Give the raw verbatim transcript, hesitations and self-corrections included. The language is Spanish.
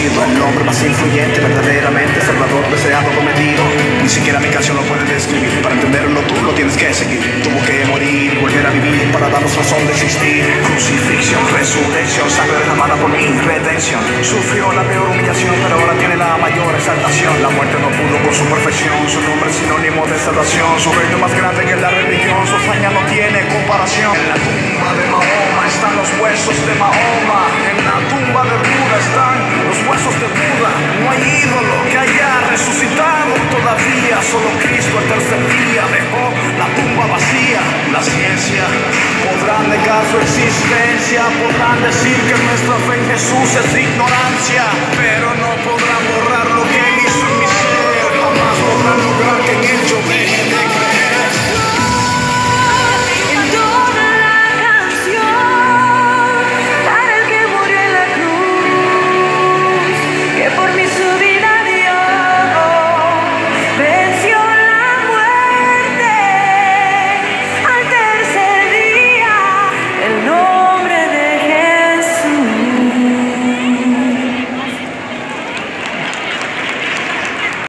sido el hombre más influyente, verdaderamente salvador, deseado, prometido. Ni siquiera mi canción lo puede describir. Para entenderlo tú lo tienes que seguir. Tuvo que morir y volver a vivir para darnos razón de existir. Crucifixión, resurrección, sangre derramada por mi redención. Sufrió la peor humillación, pero ahora tiene la mayor exaltación. La muerte no pudo con su perfección. Su nombre es sinónimo de salvación. Su reino más grande que la religión. Su hazaña no tiene comparación. En la tumba de Mahoma están los huesos de Mahoma. En la tumba de Buda están los huesos de Buda. No hay ídolo que haya resucitado todavía. Solo Cristo el tercer día dejó la tumba vacía. La ciencia podrá negar su existencia, podrán decir que nuestra fe en Jesús es ignorancia.